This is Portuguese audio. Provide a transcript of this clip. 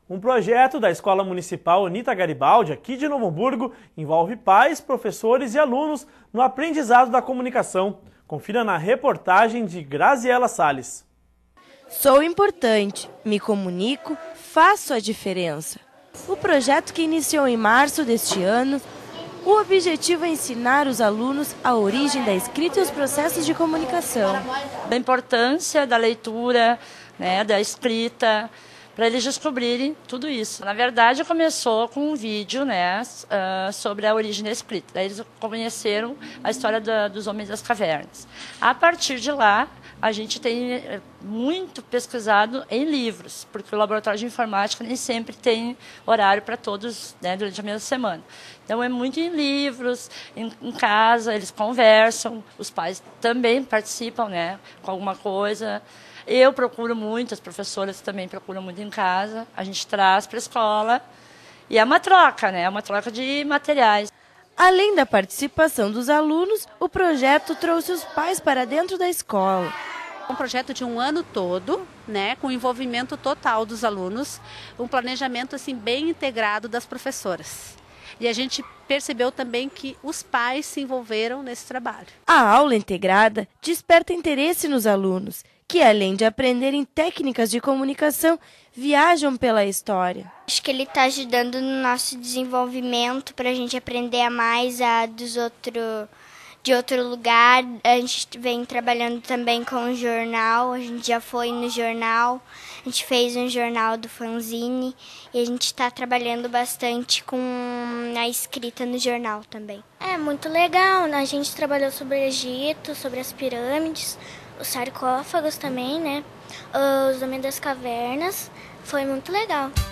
Um projeto da Escola Municipal Anita Garibaldi, aqui de Novo Hamburgo, envolve pais, professores e alunos no aprendizado da comunicação. Confira na reportagem de Graziela Salles. Sou importante, me comunico, faço a diferença. O projeto, que iniciou em março deste ano, o objetivo é ensinar os alunos a origem da escrita e os processos de comunicação. Da importância da leitura, da escrita, para eles descobrirem tudo isso. Na verdade, começou com um vídeo sobre a origem da escrita. Daí eles conheceram a história dos homens das cavernas. A partir de lá, a gente tem muito pesquisado em livros, porque o laboratório de informática nem sempre tem horário para todos durante a mesma semana. Então, é muito em livros, em casa, eles conversam, os pais também participam com alguma coisa. Eu procuro muito, as professoras também procuram muito em casa, a gente traz para a escola e é uma troca, uma troca de materiais. Além da participação dos alunos, o projeto trouxe os pais para dentro da escola. Um projeto de um ano todo, com envolvimento total dos alunos, um planejamento assim, bem integrado das professoras. E a gente percebeu também que os pais se envolveram nesse trabalho. A aula integrada desperta interesse nos alunos, que além de aprenderem técnicas de comunicação, viajam pela história. Acho que ele está ajudando no nosso desenvolvimento para a gente aprender mais de outro lugar. A gente vem trabalhando também com o jornal, a gente já foi no jornal, a gente fez um jornal do fanzine e a gente está trabalhando bastante com a escrita no jornal também. É muito legal, a gente trabalhou sobre o Egito, sobre as pirâmides, os sarcófagos também, os homens das cavernas, foi muito legal.